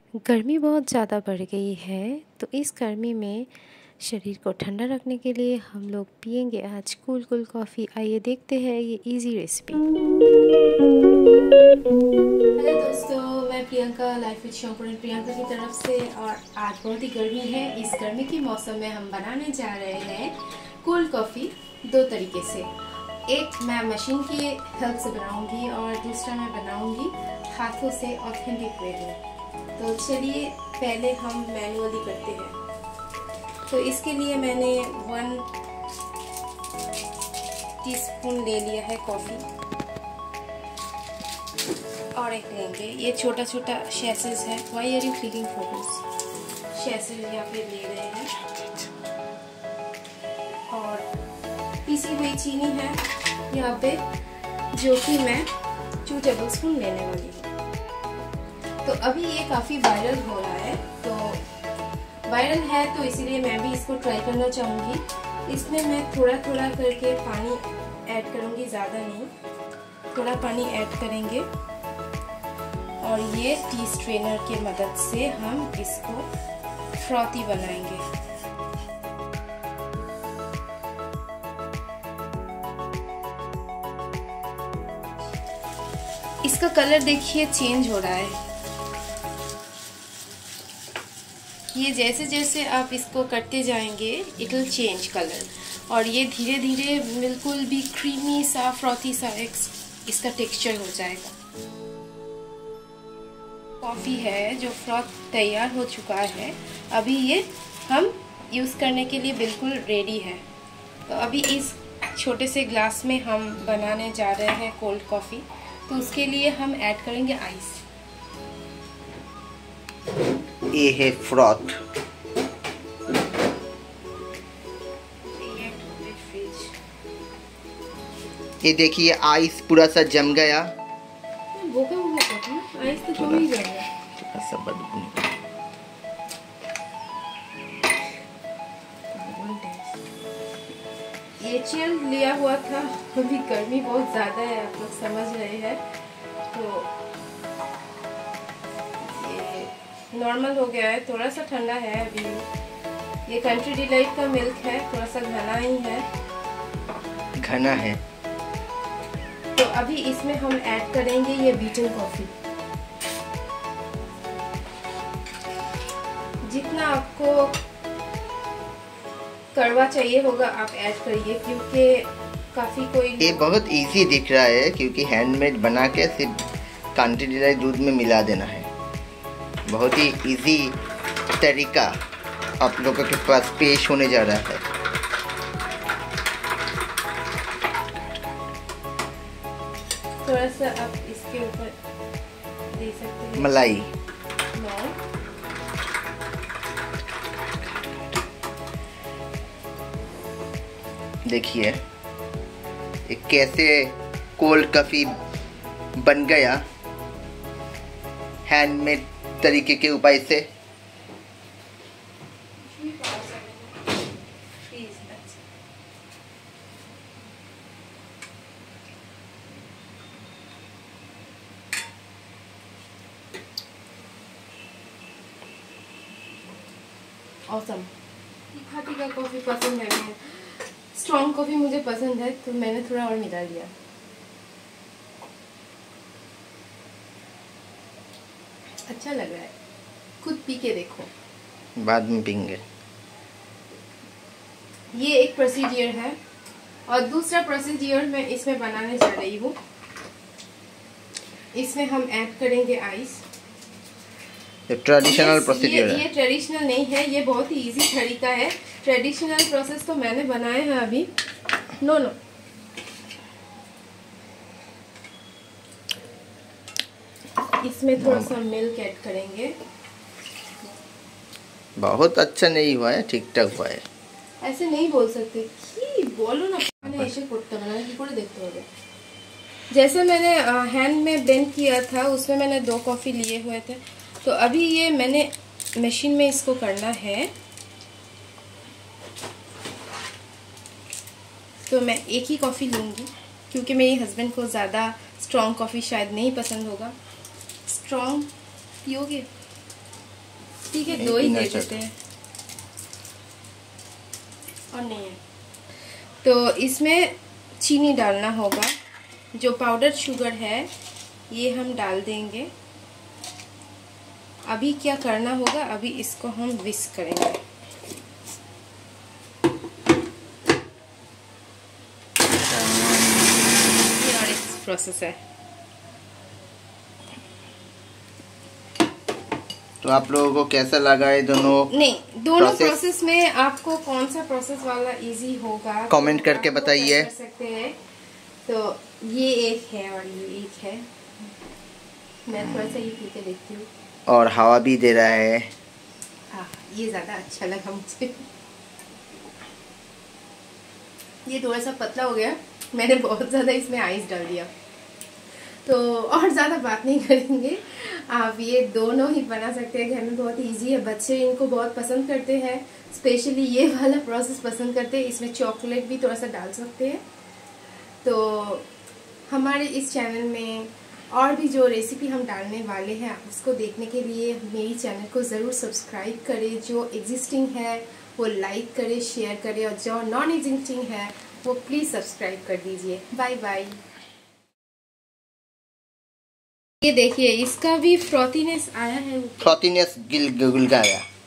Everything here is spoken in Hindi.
गर्मी बहुत ज़्यादा बढ़ गई है, तो इस गर्मी में शरीर को ठंडा रखने के लिए हम लोग पियेंगे आज कूल कूल कॉफ़ी। आइए देखते हैं ये इजी रेसिपी। हेलो दोस्तों, मैं प्रियंका, लाइफ विद शौकीन प्रियंका की तरफ से। और आज बहुत ही गर्मी है। इस गर्मी के मौसम में हम बनाने जा रहे हैं कूल कॉफ़ी दो तरीके से। एक मैं मशीन की हेल्प से बनाऊंगी और दूसरा मैं बनाऊंगी हाथों से ऑथेंटिक वे में। तो चलिए पहले हम मैनुअली करते हैं। तो इसके लिए मैंने 1 टीस्पून ले लिया है कॉफ़ी और एक लेंगे ये छोटा छोटा शैसेस है। Why are you clicking photos? शैसेस यहाँ पे ले रहे हैं और पीसी हुई चीनी है यहाँ पे, जो कि मैं 2 टेबलस्पून लेने वाली हूँ। तो अभी ये काफ़ी वायरल हो रहा है, तो वायरल है तो इसीलिए मैं भी इसको ट्राई करना चाहूँगी। इसमें मैं थोड़ा थोड़ा करके पानी ऐड करूँगी, ज़्यादा नहीं, थोड़ा पानी ऐड करेंगे और ये टी स्ट्रेनर की मदद से हम इसको फ्रॉथी बनाएंगे। इसका कलर देखिए चेंज हो रहा है। ये जैसे जैसे आप इसको करते जाएंगे इट विल चेंज कलर, और ये धीरे धीरे बिल्कुल भी क्रीमी सा फ्रॉथी सा इसका टेक्सचर हो जाएगा। कॉफ़ी है जो फ्रॉथ तैयार हो चुका है, अभी ये हम यूज़ करने के लिए बिल्कुल रेडी है। तो अभी इस छोटे से ग्लास में हम बनाने जा रहे हैं कोल्ड कॉफ़ी। तो उसके लिए हम ऐड करेंगे आइस। ये है फ्रॉथ। ये देखिए आइस पूरा सा जम गया। आइस तो जम ही गया। ये चिल लिया हुआ था, अभी गर्मी बहुत ज्यादा है, आप लोग समझ रहे हैं। तो नॉर्मल हो गया है, थोड़ा सा ठंडा है अभी। ये कंट्री डिलाइट का मिल्क है, थोड़ा सा घना ही है, घना है। तो अभी इसमें हम ऐड करेंगे ये बीटन कॉफी। जितना आपको कड़वा चाहिए होगा आप ऐड करिए, क्योंकि काफी कोई ये बहुत इजी दिख रहा है क्योंकि हैंडमेड बना के सिर्फ कंट्री डिलाइट दूध में मिला देना है। बहुत ही इजी तरीका आप लोगों के पास पेश होने जा रहा है। थोड़ा सा आप इसके ऊपर दे सकते हैं मलाई। देखिए कैसे कोल्ड कॉफी बन गया हैंडमेड तरीके के उपाय से। ऑसम। तीखा तीखा कॉफ़ी पसंद है, स्ट्रॉन्ग कॉफ़ी मुझे पसंद है, तो मैंने थोड़ा और मिला दिया। अच्छा लग रहा है, खुद पी के देखो, बाद में पीएंगे। ये एक प्रोसीजर है और दूसरा प्रोसीजर मैं इसमें बनाने जा रही हूँ। इसमें हम ऐड करेंगे आइस। ट्रेडिशनल प्रोसीजर है। ये ट्रेडिशनल नहीं है, ये बहुत ही इजी तरीका है। ट्रेडिशनल प्रोसेस तो मैंने बनाया है अभी। नो इसमें थोड़ा सा मिल्क ऐड करेंगे। बहुत अच्छा नहीं हुआ है, ठीक ठाक हुआ है। ऐसे नहीं बोल सकते कि बोलो ना, मैंने ऐसे कोट्टा बनाया कि पूरे देखते हो। जैसे मैंने हैंड में ब्लेंड किया था उसमें मैंने 2 कॉफ़ी लिए हुए थे, तो अभी ये मैंने मशीन में इसको करना है। तो मैं एक ही कॉफ़ी लूँगी क्योंकि मेरे हस्बैंड को ज़्यादा स्ट्रॉन्ग कॉफ़ी शायद नहीं पसंद होगा। स्ट्रॉन्ग पियोगे? ठीक है, 2 ही दे देते हैं और नहीं है तो इसमें चीनी डालना होगा। जो पाउडर शुगर है ये हम डाल देंगे। अभी क्या करना होगा, अभी इसको हम विस्क करेंगे। ये और एक प्रोसेस है। तो आप लोगों को कैसा लगा है दोनों प्रोसेस में आपको कौन सा प्रोसेस वाला इजी होगा कमेंट करके बताइए। कर सकते हैं। तो ये एक है और ये एक है। मैं थोड़ा सा ये पी के देखती हूँ। और हवा भी दे रहा है। ये ज़्यादा अच्छा लगा मुझे। ये थोड़ा सा पतला हो गया, मैंने बहुत ज़्यादा इसमें आइस डाल दिया। तो और ज़्यादा बात नहीं करेंगे, आप ये दोनों ही बना सकते हैं घर में, बहुत इजी है। बच्चे इनको बहुत पसंद करते हैं, स्पेशली ये वाला प्रोसेस पसंद करते हैं। इसमें चॉकलेट भी थोड़ा सा डाल सकते हैं। तो हमारे इस चैनल में और भी जो रेसिपी हम डालने वाले हैं उसको देखने के लिए मेरी चैनल को ज़रूर सब्सक्राइब करें। जो एग्जिस्टिंग है वो लाइक करें, शेयर करें, और जो नॉन एग्जिस्टिंग है वो प्लीज़ सब्सक्राइब कर दीजिए। Bye bye. ये देखिए इसका भी फ्रॉथीनेस आया है, फ्रॉथीनेस गिल गुल गया।